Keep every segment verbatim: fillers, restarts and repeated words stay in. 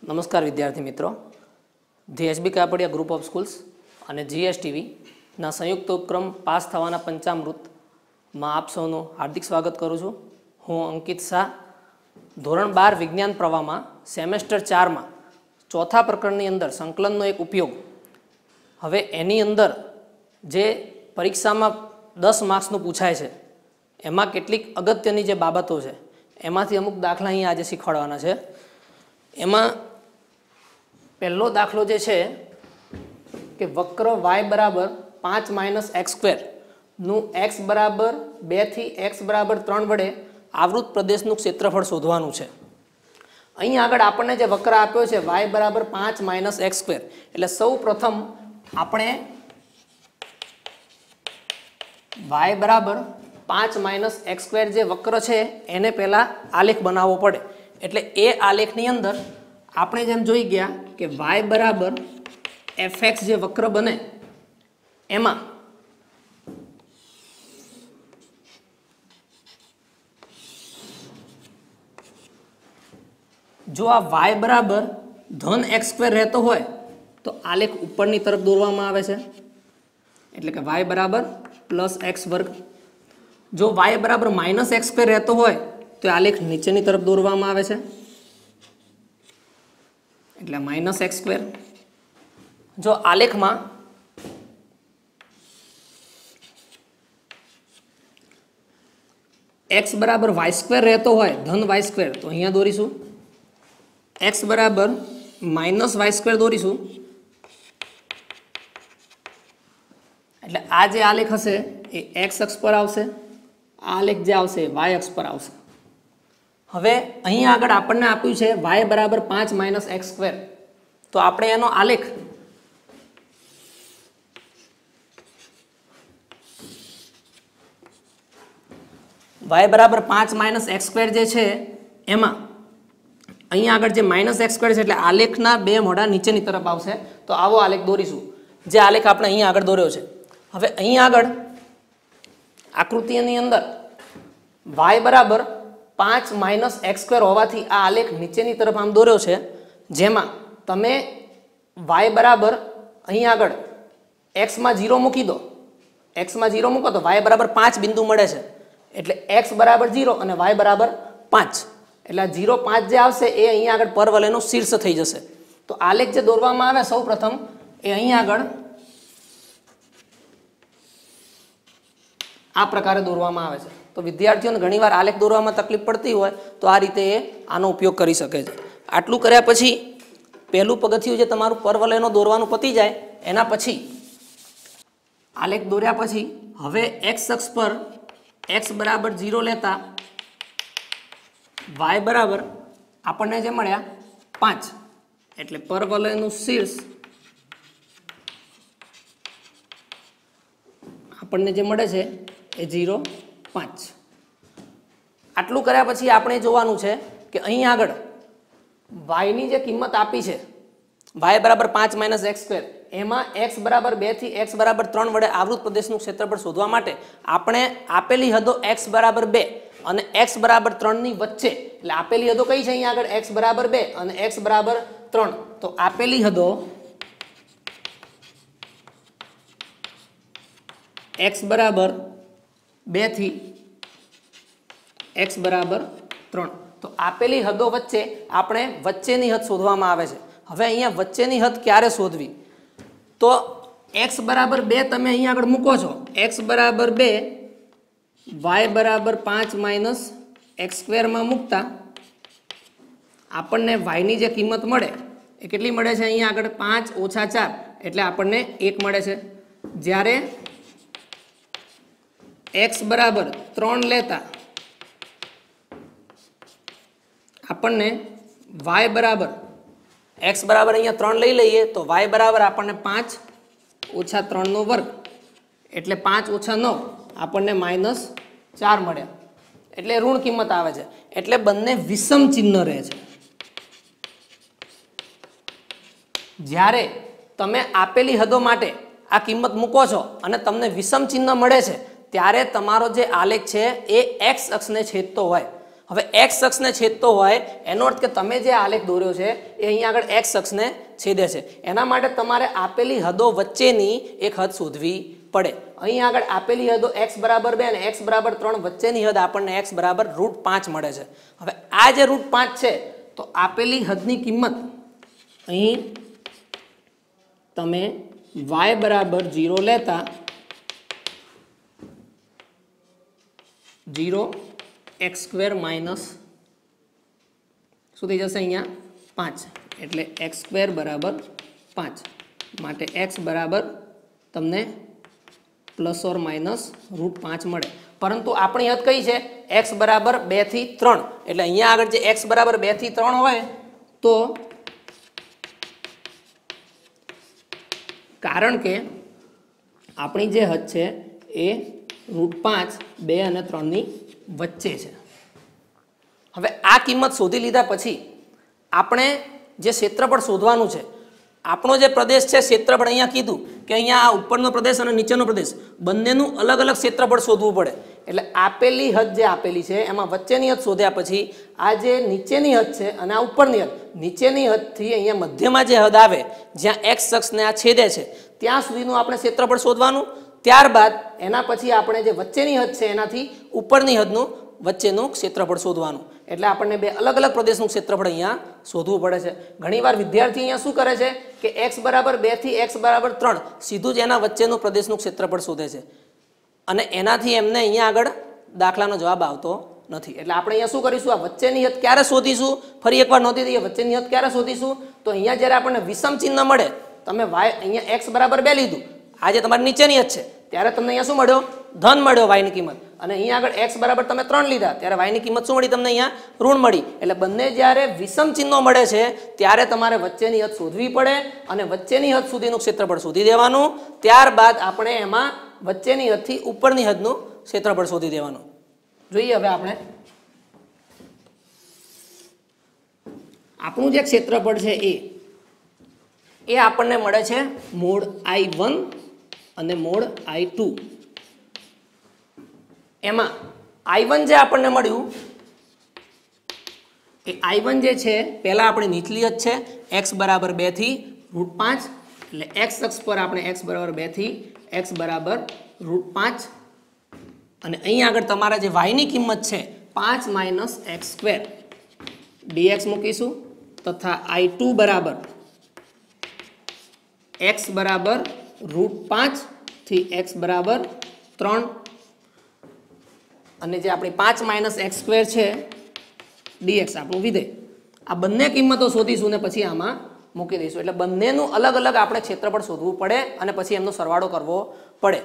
નમસ્કાર વિદ્યાર્થી મિત્રો, the HB Kapadia group of schools અને જીએસટીવીના સંયુક્ત ઉપક્રમ પાસ થવાના પંચામૃતમાં આપ સૌનું હાર્દિક સ્વાગત કરું છું. હું અંકિત શાહ, ધોરણ બાર વિજ્ઞાન પ્રવાહમાં સેમેસ્ટર ચારમાં ચોથા પ્રકરણની અંદર સંકલનનો એક ઉપયોગ. હવે એની અંદર જે પરીક્ષામાં દસ માર્ક્સનું પૂછાય છે એમાં કેટલીક અગત્યની જે બાબતો છે એમાંથી અમુક દાખલા અહીંયા આજે શીખવાડવાના છે. એમાં પહેલો દાખલો જે છે કે વક્ર વાય બરાબર પાંચ માઇનસ એક્સ સ્ક્વેરનું એક્સ બરાબર બેથી એક્સ બરાબર ત્રણ વડે આવૃત પ્રદેશનું ક્ષેત્રફળ શોધવાનું છે. અહીં આગળ આપણને જે વક્ર આપ્યો છે વાય બરાબર પાંચ માઇનસ એક્સ સ્ક્વેર, એટલે સૌ પ્રથમ આપણે વાય બરાબર પાંચ માઇનસ એક્સ સ્ક્વેર જે વક્ર છે એને પહેલાં આલેખ બનાવવો પડે. એટલે એ આલેખની અંદર આપણે જેમ જોઈ ગયા કે વાય બરાબર એફ એક્સ જે વક્ર બને એમાં જો આ વાય બરાબર ધન એક્સ સ્ક્વેર રહેતો હોય તો આલેખ ઉપરની તરફ દોરવામાં આવે છે, એટલે કે વાય બરાબર પ્લસ એક્સ વર્ગ. જો વાય બરાબર માઇનસ એક્સ સ્ક્વેર રહેતો હોય તો આલેખ નીચેની તરફ દોરવામાં આવે છે, એટલે માઇનસ એક્સ સ્ક્વેર. જો આલેખમાં એક્સ બરાબર વાય સ્ક્વેર રહેતો હોય ધન વાય સ્ક્વેર તો અહીંયા દોરીશું, એક્સ બરાબર માઇનસ વાય સ્ક્વેર દોરીશું. એટલે આ જે આલેખ હશે એ એક્સ અક્ષ પર આવશે, આ આલેખ જે આવશે એ વાય અક્ષ પર આવશે. હવે અહીં આગળ આપણને આપ્યું છે વાય બરાબર પાંચ માઇનસ એક્સ સ્ક્વેર, તો આપણે એનો આલેખ વાય બરાબર પાંચ માઇનસ એક્સ સ્ક્વેર જે છે એમાં અહીં આગળ જે માઇનસ એક્સ સ્ક્વેર છે એટલે આલેખના બે મોઢા નીચેની તરફ આવશે. તો આવો આલેખ દોરીશું, જે આલેખ આપણે અહીં આગળ દોર્યો છે. હવે અહીં આગળ આકૃતિની અંદર વાય બરાબર પાંચ માઇનસ એક્સ સ્ક્વેર હોવાથી આ આલેખ નીચેની તરફ આમ દોર્યો છે, જેમાં તમે વાય બરાબર અહીં આગળ એક્સમાં જીરો મૂકી દો, એક્સમાં જીરો મૂકો તો વાય બરાબર પાંચ બિંદુ મળે છે. એટલે એક્સ બરાબર જીરો અને વાય બરાબર પાંચ, એટલે આ જીરો પાંચ જે આવશે એ અહીં આગળ પરવલયનું શીર્ષ થઈ જશે. તો આલેખ જે દોરવામાં આવે સૌ પ્રથમ એ અહીં આગળ આ પ્રકારે દોરવામાં આવે છે. તો વિદ્યાર્થીઓને ઘણીવાર આલેખ દોરવામાં તકલીફ પડતી હોય તો આ રીતે એ આનો ઉપયોગ કરી શકે છે. આટલું કર્યા પછી પહેલું પગથિયું જે તમારું પરવલયનો દોરવાનું પતી જાય એના પછી આલેખ દોર્યા પછી હવે એક્સ અક્ષ પર એક્સ બરાબર જીરો લેતા વાય બરાબર આપણને જે મળ્યા પાંચ, એટલે પરવલયનું શીર્ષ આપણને જે મળે છે એ જીરો પાંચ. આટલું કર્યા પછી આપણે જોવાનું છે કે અહીં આગળ વાયની જે કિંમત આપી છે વાય બરાબર પાંચ માઇનસ એક્સ સ્ક્વેર, એમાં એક્સ બરાબર બે થી એક્સ બરાબર ત્રણ વડે આવૃત પ્રદેશનું ક્ષેત્રફળ શોધવા માટે આપણે આપેલી હદો એક્સ બરાબર બે અને એક્સ બરાબર ત્રણની વચ્ચે, એટલે આપેલી હદો કઈ છે અહીંયા આગળ એક્સ બરાબર બે અને એક્સ બરાબર ત્રણ, તો આપેલી હદો એક્સ બરાબર બે થી એક્સ બરાબર ત્રણ, તો આપેલી હદો વચ્ચે આપણે વચ્ચેની હદ શોધવામાં આવે છે. હવે અહીંયા વચ્ચેની હદ ક્યારે શોધવી, તો એક્સ બરાબર બે તમે અહીંયા આગળ મૂકો છો, એક્સ બરાબર બે વાય બરાબર પાંચ માઇનસ એક્સ સ્ક્વેરમાં મૂકતા આપણને વાયની જે કિંમત મળે એ કેટલી મળે છે અહીંયા આગળ પાંચ ઓછા ચાર, એટલે આપણને એક મળે છે. જ્યારે એક્સ બરાબર ત્રણ લેતા આપણને વાય બરાબર એક્સ બરાબર અહીંયા ત્રણ લઈ લઈએ તો વાય બરાબર આપણને પાંચ ઓછા ત્રણનો વર્ગ, એટલે પાંચ ઓછા નવ આપણને માઇનસ ચાર મળ્યા, એટલે ઋણ કિંમત આવે છે. એટલે બંને વિષમ ચિહ્ન રહે છે. જ્યારે તમે આપેલી હદો માટે આ કિંમત મૂકો છો અને તમને વિષમ ચિહ્ન મળે છે ત્યારે તમારો જે આલેખ છે એ એક્સ અક્ષને છેદતો હોય. હવે એક્સ અક્ષને છેદતો હોય એનો અર્થ કે તમે જે આલેખ દોર્યો છે એ અહીંયા આગળ એક્સ અક્ષને છેદે છે. એના માટે તમારે આપેલી હદો વચ્ચેની એક હદ શોધવી પડે. અહીંયા આગળ આપેલી હદો એક્સ બરાબર બે અને એક્સ બરાબર ત્રણ વચ્ચેની હદ આપણને એક્સ બરાબર રૂટ પાંચ મળે છે. હવે આ જે રૂટ પાંચ છે તો આપેલી હદની કિંમત અહીં તમે વાય બરાબર જીરો લેતા જીરો એક્સ સ્ક્વેર માઇનસ શું થઈ જશે અહીંયા પાંચ એટલે એક્સ સ્ક્વેર બરાબર પાંચ માટે એક્સ બરાબર તમને પ્લસ ઓર માઇનસ રૂટ પાંચ મળે. પરંતુ આપણી હદ કઈ છે એક્સ બરાબર બે થી ત્રણ એટલે અહીંયા આગળ જે એક્સ બરાબર બે થી ત્રણ હોય તો કારણ કે આપણી જે હદ છે એ રૂટ પાંચ બે અને ત્રણની વચ્ચે છે. હવે આ કિંમત શોધી લીધા પછી આપણે જે ક્ષેત્રફળ શોધવાનું છે આપણો જે પ્રદેશ છે ક્ષેત્રફળ અહીંયા કીધું કે અહીંયા આ ઉપરનો પ્રદેશ અને નીચેનો પ્રદેશ બંનેનું અલગ અલગ ક્ષેત્રફળ શોધવું પડે. એટલે આપેલી હદ જે આપેલી છે એમાં વચ્ચેની હદ શોધ્યા પછી આ જે નીચેની હદ છે અને આ ઉપરની હદ નીચેની હદથી અહીંયા મધ્યમાં જે હદ આવે જ્યાં એક્સ અક્ષને આ છેદે છે ત્યાં સુધીનું આપણે ક્ષેત્રફળ શોધવાનું. ત્યારબાદ એના પછી આપણે જે વચ્ચેની હદ છે એનાથી ઉપરની હદનું વચ્ચેનું ક્ષેત્રફળ શોધવાનું. એટલે આપણને બે અલગ અલગ પ્રદેશનું ક્ષેત્રફળ અહીંયા શોધવું પડે છે. ઘણીવાર વિદ્યાર્થી અહીંયા શું કરે છે કે એક્સ બરાબર બે થી એક્સ બરાબર ત્રણ સીધું જ એના વચ્ચેનું પ્રદેશનું ક્ષેત્રફળ શોધે છે અને એનાથી એમને અહીંયા આગળ દાખલાનો જવાબ આવતો નથી. એટલે આપણે અહીંયા શું કરીશું આ વચ્ચેની હદ ક્યારે શોધીશું ફરી એકવાર નોંધી દઈએ વચ્ચેની હદ ક્યારે શોધીશું તો અહીંયા જ્યારે આપણને વિષમ ચિહ્ન મળે તમે વાય અહીંયા એક્સ બરાબર બે લીધું આ જે તમારી નીચેની હદ છે ત્યારે તમને અહીંયા શું મળ્યો ધન મળ્યો વાયની કિંમત અને અહીંયા આગળ એક્સ બરાબર તમે ત્રણ લીધા ત્યારે વાયની કિંમત શું મળી તમને અહીંયા ઋણ મળી. એટલે બંને જ્યારે વિષમ ચિહ્નો મળે છે ત્યારે તમારે વચ્ચેની હદ શોધવી પડે અને વચ્ચેની હદ સુધીનું ક્ષેત્રફળ શોધી દેવાનું. ત્યારબાદ આપણે એમાં વચ્ચેની હદથી ઉપરની હદનું ક્ષેત્રફળ શોધી દેવાનું. જોઈએ હવે આપણે આપણું જે ક્ષેત્રફળ છે એ એ આપણને મળે છે મોડ આઈ વન અને મોડ આઈ ટુ. એમાં આઈ વન જે આપણને મળ્યું એ આઈ વન જે છે પહેલાં આપણી નીચલી હદ છે એક્સ બરાબર બે થી રૂટ પાંચ એટલે એક્સ અક્ષ પર આપણે એક્સ બરાબર બે થી એક્સ બરાબર રૂટ પાંચ અને અહીં આગળ તમારા જે વાયની કિંમત છે પાંચ માઇનસ એક્સ સ્ક્વેર ડીએક્સ મૂકીશું તથા આઈ ટુ બરાબર એક્સ બરાબર રૂટ પાંચ થી એક્સ બરાબર ત્રણ અને જે આપણી પાંચ માઇનસ એક્સ સ્ક્વેર છે ડીએક્સ આપણું વિધેય આ બંને કિંમતો શોધીશું ને પછી આમાં મૂકી દઈશું. એટલે બંનેનું અલગ અલગ આપણે ક્ષેત્રફળ શોધવું પડે અને પછી એમનો સરવાળો કરવો પડે.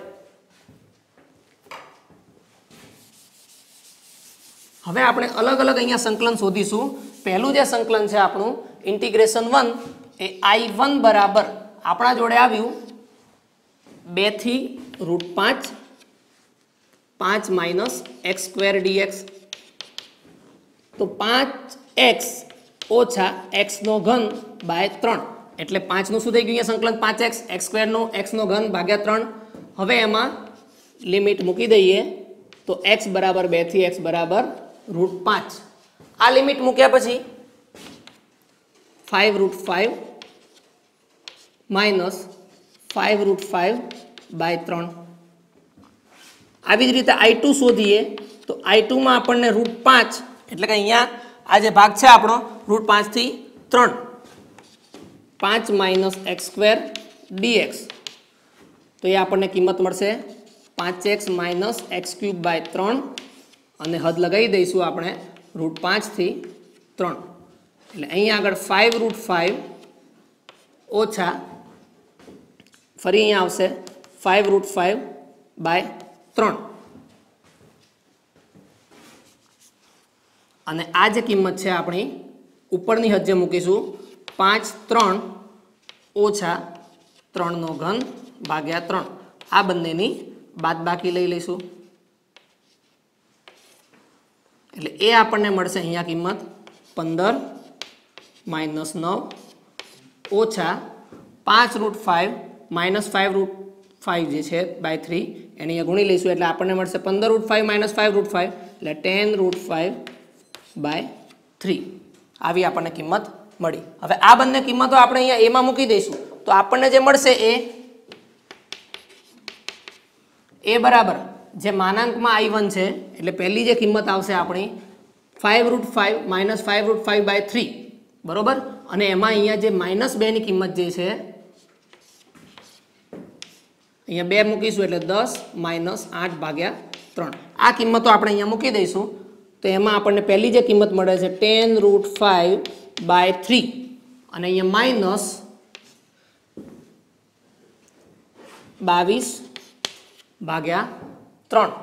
હવે આપણે અલગ અલગ અહીંયા સંકલન શોધીશું. પહેલું જે સંકલન છે આપણું ઇન્ટિગ્રેશન વન એ આઈ વન બરાબર આપણા જોડે આવ્યું બે થી રૂટ પાંચ પાંચ માઇનસ એક્સ સ્ક્વેર ડીએક્સ તો પાંચ એક્સ ઓછા એક્સનો ઘન બાય ત્રણ એટલે પાંચનું શું થઈ ગયું અહીંયા સંકલન પાંચ એક્સ એક્સ સ્ક્વેરનો એક્સનો ઘન ભાગ્યા ત્રણ. હવે એમાં લિમિટ મૂકી દઈએ તો એક્સ બરાબર બે થી એક્સ બરાબર રૂટ પાંચ. આ લિમિટ મૂક્યા પછી five root five minus five root five by ત્રણ. આવી જ રીતે આઈ ટુ શોધીએ તો આઈ ટુમાં આપણને રૂટ પાંચ એટલે કે અહીંયા આ જે ભાગ છે આપણો રૂટ પાંચથી ત્રણ પાંચ માઇનસ એક્સ સ્ક્વેર ડીએક્સ તો એ આપણને કિંમત મળશે પાંચ x minus x cube by ત્રણ અને હદ લગાવી દઈશું આપણે રૂટ પાંચથી ત્રણ એટલે અહીંયા આગળ ફાઇવ રૂટ ફાઇવ ઓછા ફરી અહીંયા આવશે ફાઇવ રૂટ ફાઇવ બાય ત્રણ અને આ જે કિંમત છે આપણી ઉપરની હદ જે મૂકીશું પાંચ ત્રણ ઓછા ત્રણનો ઘન ભાગ્યા ત્રણ આ બંનેની બાદબાકી લઈ લઈશું એટલે એ આપણને મળશે અહીંયા કિંમત પંદર માઇનસ નવ ઓછા પાંચ root five minus five root five જે છે બાય થ્રી એની અહીંયા ગુણી લઈશું એટલે આપણને મળશે પંદર root five minus five root five એટલે ten root five by three આવી આપણને કિંમત મળી। હવે આ બંને કિંમતો આપણે અહીંયા એમાં મૂકી દઈશું તો આપણને જે મળશે એ એ બરાબર જે માનાંકમાં આઈ વન છે એટલે પહેલી જે કિંમત આવશે આપણી five root five minus five root five by three બરોબર। અને એમાં અહીંયા જે માઇનસ બે ની કિંમત જે છે અહીંયા બે મૂકીશું એટલે દસ માઇનસ આઠ ભાગ્યા ત્રણ આ કિંમતો આપણે અહીંયા મૂકી દઈશું તો એમાં આપણને પહેલી જે કિંમત મળે છે ten root five by three અને અહીંયા માઇનસ બાવીસ ભાગ્યા ત્રણ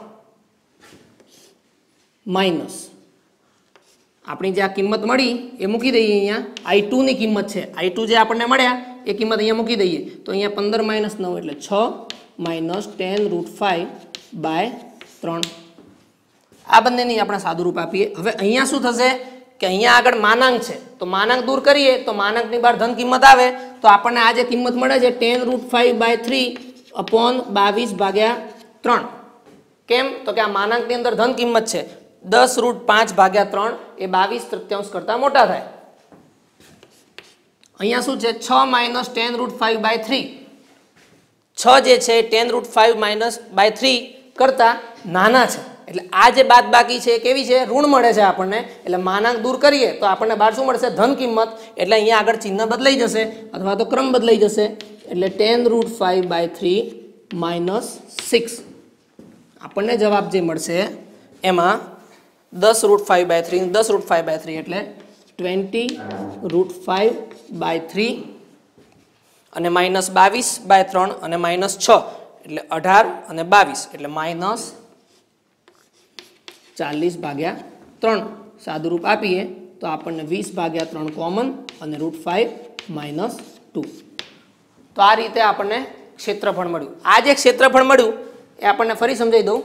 માઇનસ આપણી જે આ કિંમત મળી એ મૂકી દઈએ અહીંયા આઈ ટુ ની કિંમત છે આઈ ટુ જે આપણને મળ્યા એ કિંમત અહીંયા મૂકી દઈએ તો અહીંયા પંદર માઇનસ નવ એટલે છ minus ten root five by ત્રણ આ બંનેની આપણે સાદુરૂપ આપીએ। હવે અહીંયા શું થશે કે અહીંયા આગળ માનાંક છે તો માનાંક દૂર કરીએ તો માનાંકની બહાર ધન કિંમત આવે તો આપણને આ જે કિંમત મળે છે ten root five by three upon બાવીસ ભાગ્યા ત્રણ કેમ તો કે આ માનાંકની અંદર ધન કિંમત છે દસ રૂટ પાંચ ભાગ્યા ત્રણ એ બાવીસ તૃતીયાંશ કરતાં મોટા થાય। અહીંયા શું છે છ minus ten root five by three છ જે છે ten root five minus by three કરતાં નાના છે એટલે આ જે બાદ બાકી છે કેવી છે ઋણ મળે છે આપણને એટલે માનાંક દૂર કરીએ તો આપણને બહાર શું મળશે ધન કિંમત એટલે અહીંયા આગળ ચિહ્ન બદલાઈ જશે અથવા તો ક્રમ બદલાઈ જશે એટલે ten root five by three minus six આપણને જવાબ જે મળશે એમાં દસ રૂટ ફાઇવ બાય થ્રી દસ રૂટ ફાઇવ બાય થ્રી એટલે twenty root five by three અને માઇનસ બાવીસ બાય ત્રણ અને માઇનસ છ એટલે અઢાર અને બાવીસ એટલે માઇનસ ચાલીસ ભાગ્યા ત્રણ સાદુરૂપ આપીએ તો આપણને વીસ ભાગ્યા ત્રણ કોમન અને રૂટ ફાઇવ માઇનસ ટુ તો આ રીતે આપણને ક્ષેત્રફળ મળ્યું। આ જે ક્ષેત્રફળ મળ્યું એ આપણને ફરી સમજાવી દઉં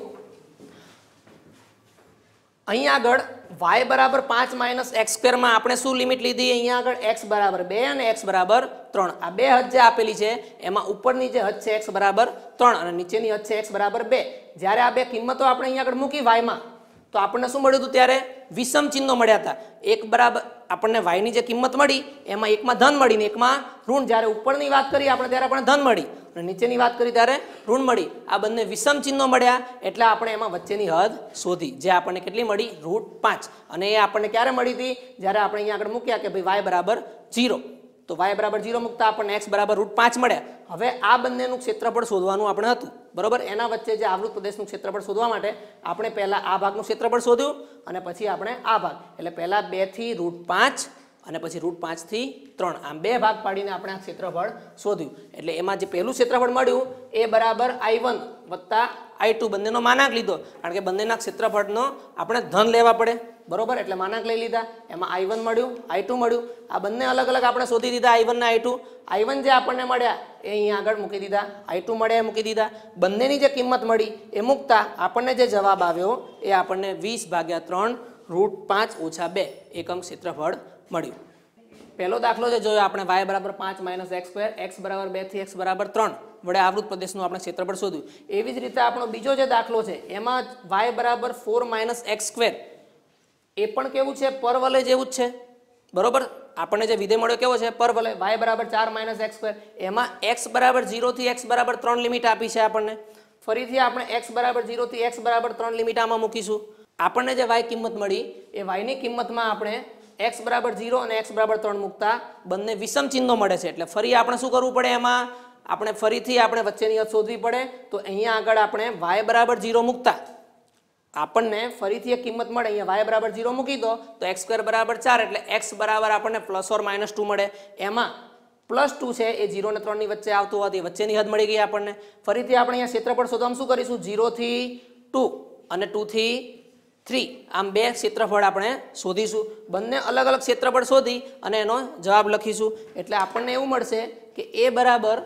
અહીંયા આગળ વાય બરાબર પાંચ માઇનસ એક્સ સ્ક્વેરમાં આપણે શું લિમિટ લીધી અહીંયા આગળ એક્સ બરાબર બે અને એક્સ બરાબર ત્રણ આ બે હદ જે આપેલી છે એમાં ઉપરની જે હદ છે એક્સ બરાબર ત્રણ અને નીચેની હદ છે એક્સ બરાબર બે જ્યારે આ બે કિંમતો આપણે અહીંયા આગળ મૂકી વાયમાં તો આપણને શું મળ્યું હતું ત્યારે વિષમ ચિહ્નો મળ્યા હતા એક બરાબર આપણને વાયની જે કિંમત મળી એમાં એકમાં ધન મળી ને એકમાં ઋણ જ્યારે ઉપરની વાત કરી આપણે ત્યારે આપણને ધન મળી અને નીચેની વાત કરી ત્યારે ઋણ મળી આ બંને વિષમ ચિહ્નો મળ્યા એટલે આપણે એમાં વચ્ચેની હદ શોધી જે આપણને કેટલી મળી રૂટ પાંચ અને એ આપણને ક્યારે મળી હતી જ્યારે આપણે અહીંયા આગળ મૂક્યા કે ભાઈ વાય બરાબર જીરો તો વાય બરાબર જીરો મૂકતા આપણને એક્સ બરાબર રૂટ પાંચ મળ્યા। હવે આ બંનેનું ક્ષેત્રફળ શોધવાનું આપણે હતું બરોબર એના વચ્ચે જે આવૃત પ્રદેશનું ક્ષેત્રફળ શોધવા માટે આપણે પહેલા આ ભાગનું ક્ષેત્રફળ શોધ્યું અને પછી આપણે આ ભાગ એટલે પહેલા બે થી રૂટ પાંચ અને પછી રૂટ પાંચ થી ત્રણ આમ બે ભાગ પાડીને આપણે આ ક્ષેત્રફળ શોધ્યું એટલે એમાં જે પહેલું ક્ષેત્રફળ મળ્યું એ બરાબર આઈ વન વત્તા આઈ ટુ બંનેનો માનાંક લીધો કારણ કે બંનેના ક્ષેત્રફળનો આપણે ધન લેવા પડે બરોબર એટલે માનાંક લઈ લીધા એમાં આઈ વન મળ્યું આઈ ટુ મળ્યું આ બંને અલગ અલગ આપણે શોધી દીધા આઈ વન ને આઈ ટુ આઈ વન જે આપણને મળ્યા એ અહીંયા આગળ મૂકી દીધા આઈ ટુ મળ્યા એ મૂકી દીધા બંનેની જે કિંમત મળી એ મૂકતા આપણને જે જવાબ આવ્યો એ આપણને વીસ ભાગ્યા ત્રણ રૂટ પાંચ ઓછા બે એકમ ક્ષેત્રફળ મળ્યું। પહેલો દાખલો જે જોયો આપણે વાય બરાબર પાંચ માઇનસ એક્સ સ્ક્વેર એક્સ બરાબર બે થી એક્સ બરાબર ત્રણ વડે આવૃત પ્રદેશનું આપણે ક્ષેત્રફળ શોધ્યું। એવી જ રીતે આપણો બીજો જે દાખલો છે એમાં વાય બરાબર ફોર માઇનસ એક્સ સ્ક્વેર એ પણ કેવું છે પરવલય જેવું જ છે બરોબર આપણને જે વિધેય મળ્યો કેવો છે પરવલય વાય બરાબર ચાર માઇનસ એક્સ સ્ક્વેર એમાં એક્સ બરાબર જીરો થી એક્સ બરાબર ત્રણ લિમિટ આપી છે આપણને ફરીથી આપણે એક્સ બરાબર જીરો થી એક્સ બરાબર ત્રણ લિમિટ આમાં મૂકીશું આપણને જે વાય કિંમત મળી એ વાયની કિંમતમાં આપણે એક્સ બરાબર જીરો અને એક્સ બરાબર ત્રણ મૂકતા બંને વિષમ ચિહ્નો મળે છે એટલે ફરી આપણે શું કરવું પડે એમાં આપણે ફરીથી આપણે વચ્ચેની હદ શોધવી પડે તો અહીંયા આગળ આપણે વાય બરાબર જીરો મૂકતા આપણને ફરીથી એક કિંમત મળે અહીંયા વાય બરાબર જીરો મૂકી દો તો એક્સ સ્ક્વેર બરાબર ચાર એટલે એક્સ બરાબર આપણને પ્લસ ઓર માઇનસ ટુ મળે એમાં પ્લસ ટુ છે એ જીરો ને ત્રણ ની વચ્ચે આવતું હોવાથી વચ્ચેની હદ મળી ગઈ આપણને ફરીથી આપણે અહીંયા ક્ષેત્રફળ શોધવામાં શું કરીશું જીરો થી ટુ અને ટુ થી થ્રી આમ બે ક્ષેત્રફળ આપણે શોધીશું બંને અલગ અલગ ક્ષેત્રફળ શોધી અને એનો જવાબ લખીશું એટલે આપણને એવું મળશે કે એ બરાબર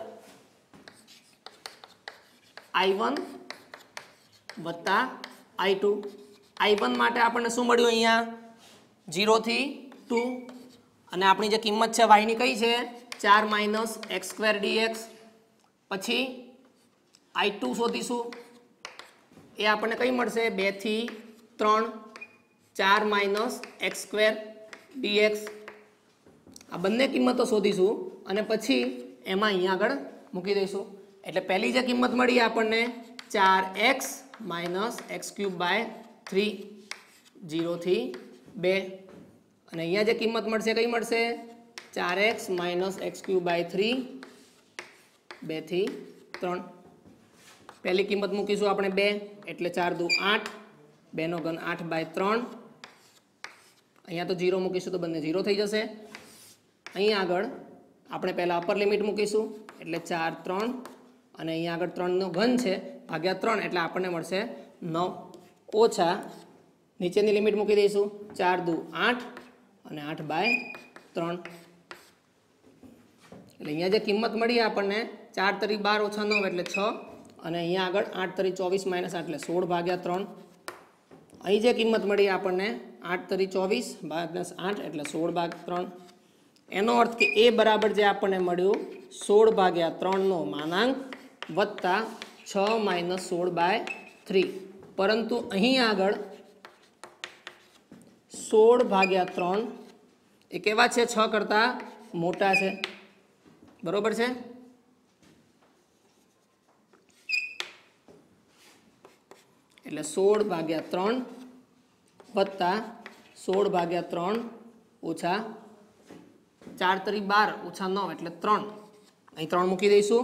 આઈ વન વત્તા આઈ ટુ આઈ વન માટે આપણને શું મળ્યું અહીંયા જીરો થી ટુ અને આપણી જે કિંમત છે વાયની કઈ છે ચાર માઇનસ એક્સ સ્ક્વેર ડીએક્સ પછી આઈ ટુ શોધીશું એ આપણને કઈ મળશે બે થી ત્રણ ચાર માઇનસ એક્સ સ્ક્વેર ડીએક્સ આ બંને કિંમતો શોધીશું અને પછી એમાં અહીંયા આગળ મૂકી દઈશું એટલે પહેલી જે કિંમત મળી આપણને ચાર x minus x cube by three જીરોથી બે અને અહીંયા જે કિંમત મળશે કઈ મળશે ચાર x minus x cube by three બેથી ત્રણ પહેલી કિંમત મૂકીશું આપણે બે એટલે ચાર દુ આઠ બેનો ઘન આઠ બાય ત્રણ અહીંયા તો જીરો મૂકીશું તો બંને જીરો થઈ જશે અહીંયા આગળ આપણે પહેલાં અપર લિમિટ મૂકીશું એટલે ચાર ત્રણ અને અહીંયા આગળ ત્રણનો ઘન છે ભાગ્યા ત્રણ એટલે આપણને મળશે નવ ઓછા નીચેની લિમિટ મૂકી દઈશું ચાર દુ આઠ અને આઠ બાય ત્રણ એટલે અહીંયા જે કિંમત મળી આપણને ચાર તરી બાર ઓછા નવ એટલે છ અને અહીંયા આગળ આઠ તરી ચોવીસ માઇનસ આઠ એટલે સોળ ભાગ્યા ત્રણ અહીં જે કિંમત મળી આપણને આઠ તરી ચોવીસ માઇનસ આઠ એટલે સોળ ભાગ ત્રણ એનો અર્થ કે એ બરાબર જે આપણને મળ્યું સોળ ભાગ્યા ત્રણનો માનાંક વત્તા છ માઇનસ સોળ બાય થ્રી પરંતુ અહીં આગળ સોળ ભાગ્યા ત્રણ એ કેવા છે છ કરતાં મોટા છે બરોબર છે એટલે સોળ ભાગ્યા ત્રણ વત્તા સોળ ભાગ્યા ત્રણ ઓછા ચાર તરી બાર ઓછા નવ એટલે ત્રણ અહીં ત્રણ મૂકી દઈશું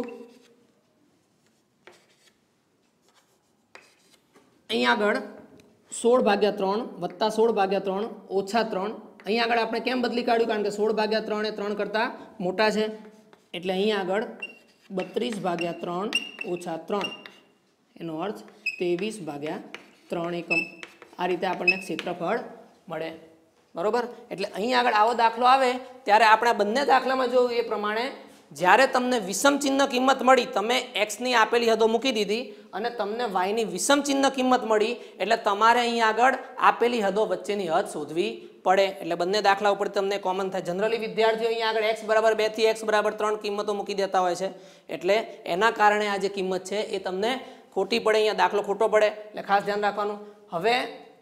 અહીં આગળ સોળ ભાગ્યા ત્રણ વત્તા સોળ ભાગ્યા ત્રણ ઓછા ત્રણ અહીં આગળ આપણે કેમ બદલી કાઢ્યું કારણ કે સોળ ભાગ્યા ત્રણ એ ત્રણ કરતાં મોટા છે એટલે અહીં આગળ બત્રીસ ભાગ્યા ત્રણ ઓછા ત્રણ એનો અર્થ ત્રેવીસ ભાગ્યા ત્રણ એકમ આ રીતે આપણને ક્ષેત્રફળ મળે બરોબર એટલે અહીં આગળ આવો દાખલો આવે ત્યારે આપણે બંને દાખલામાં જોયું એ પ્રમાણે જ્યારે તમને વિષમ ચિહ્ન કિંમત મળી તમે એક્સની આપેલી હદો મૂકી દીધી અને તમને વાયની વિષમ ચિહ્ન કિંમત મળી એટલે તમારે અહીં આગળ આપેલી હદો વચ્ચેની હદ શોધવી પડે એટલે બંને દાખલા ઉપર તમને કોમન થાય જનરલી વિદ્યાર્થીઓ અહીં આગળ એક્સ બરાબર બે થી એક્સ બરાબર ત્રણ કિંમતો મૂકી દેતા હોય છે એટલે એના કારણે આ જે કિંમત છે એ તમને ખોટી પડે અહીંયા દાખલો ખોટો પડે એટલે ખાસ ધ્યાન રાખવાનું હવે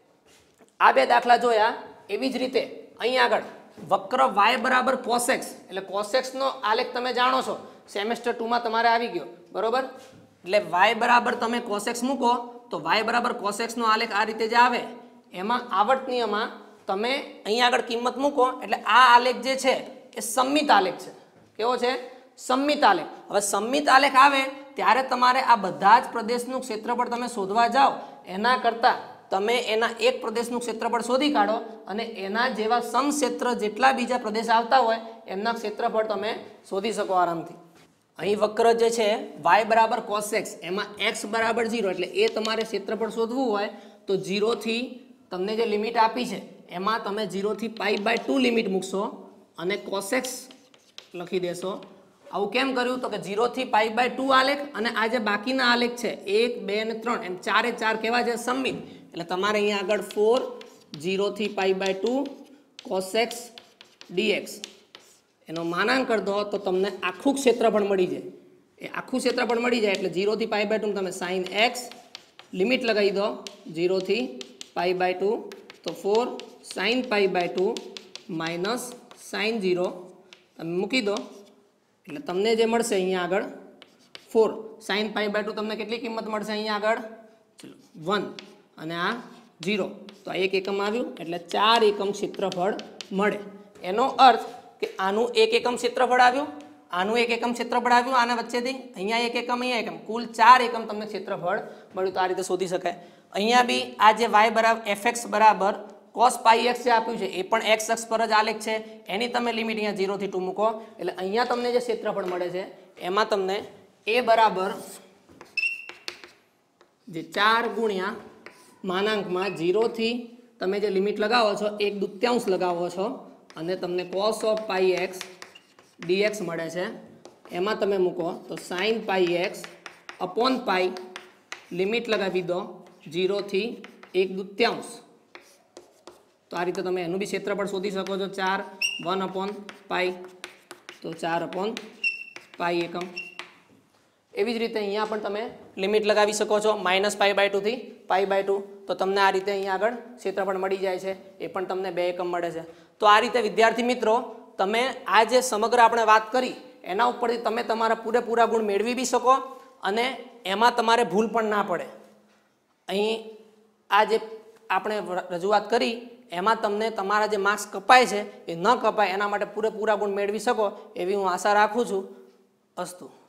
આ બે દાખલા જોયા એવી જ રીતે અહીં આગળ વક્ર y બરાબર cos x એટલે cos x નો આલેખ તમે જાણો છો સેમેસ્ટર ટુ માં તમારે આવી ગયો બરોબર એટલે y બરાબર તમે cos x મૂકો તો y બરાબર cos x નો આલેખ આ રીતે જે આવે એમાં આવર્તનીયમાં તમે અહીં આગળ કિંમત મૂકો એટલે આ આલેખ જે છે એ સમમિત આલેખ છે કેવો છે સમમિત આલેખ હવે સમમિત આલેખ આવે ત્યારે તમારે આ બધા જ પ્રદેશનું ક્ષેત્રફળ તમે શોધવા જાઓ એના કરતાં તમે એના એક પ્રદેશનું ક્ષેત્રફળ શોધી કાઢો અને એના જેવા સમક્ષેત્ર જેટલા બીજા પ્રદેશ આવતા હોય એમના ક્ષેત્રફળ તમે શોધી શકો આરામથી અહીં વક્ર જે છે y બરાબર cos x એમાં x બરાબર ઝીરો એટલે એ તમારે ક્ષેત્રફળ શોધવું હોય તો ઝીરોથી તમને જે લિમિટ આપી છે એમાં તમે ઝીરોથી પાઈ બાય ટુ લિમિટ મૂકશો અને cos x લખી દેશો આવું કેમ કર્યું તો કે ઝીરોથી પાઈ બાય ટુ આલેખ અને આ જે બાકીના આલેખ છે એક બે અને ત્રણ એમ ચારે ચાર કેવા છે સમમિત એટલે તમારે અહીંયા આગળ ફોર ઝીરોથી pi by two cos x dx એનો માનાંક કરી દો તો તમને આખું ક્ષેત્રફળ મળી જાય એ આખું ક્ષેત્રફળ મળી જાય એટલે ઝીરોથી પાઈ બાય ટુ તમે સાઇન એક્સ લિમિટ લગાવી દો ઝીરોથી પાઈ બાય ટુ તો four sine pi by two minus sine zero તમે મૂકી દો એટલે તમને જે મળશે અહીંયા આગળ four sine pi by two તમને કેટલી કિંમત મળશે અહીંયા આગળ ચલો વન અને આ ઝીરો તો આ એક એકમ આવ્યું એટલે ચાર એકમ ક્ષેત્રફળ મળે એનો અર્થ કે આનું એક એકમ ક્ષેત્રફળ આવ્યું આનું એક એકમ ક્ષેત્રફળ આવ્યું આના વચ્ચેથી અહીંયા એક એકમ અહીંયા એકમ કુલ ચાર એકમ તમને ક્ષેત્રફળ મળ્યું તો આ રીતે શોધી શકાય અહીંયા બી આ જે વાય બરાબર એફ એક્સ બરાબર કોસ પાઈ એક્સ જે આપ્યું છે એ પણ એક્સ અક્ષ પર જ આલેખ છે એની તમે લિમિટ અહીંયા ઝીરોથી ટુ મૂકો એટલે અહીંયા તમને જે ક્ષેત્રફળ મળે છે એમાં તમને એ બરાબર જે ચાર ગુણ્યા માનાંકમાં ઝીરોથી તમે જે લિમિટ લગાવો છો એક દૂત્યાંશ લગાવો છો અને તમને cos of pi x dx મળે છે એમાં તમે મૂકો તો sine pi x upon pi limit લગાવી દો ઝીરોથી એક દૂત્યાંશ તો આ રીતે તમે એનું બી ક્ષેત્રફળ શોધી શકો છો ચાર વન અપોન પાઈ તો ચાર અપોન પાઈ એકમ એવી જ રીતે અહીંયા પણ તમે લિમિટ લગાવી શકો છો માઇનસ પાઈ બાય ટુથી પાઈ બાય ટુ, તો તમને આ રીતે અહીંયા આગળ ક્ષેત્રફળ મળી જાય છે, એ પણ તમને બે એકમ મળે છે. તો આ રીતે વિદ્યાર્થી મિત્રો તમે આ જે સમગ્ર આપણે વાત કરી એના ઉપરથી તમે તમારા પૂરેપૂરા ગુણ મેળવી બી શકો અને એમાં તમારે ભૂલ પણ ના પડે. અહીં આ જે આપણે રજૂઆત કરી એમાં તમને તમારા જે માર્ક્સ કપાય છે એ ન કપાય એના માટે પૂરેપૂરા ગુણ મેળવી શકો એવી હું આશા રાખું છું. અસ્તુ.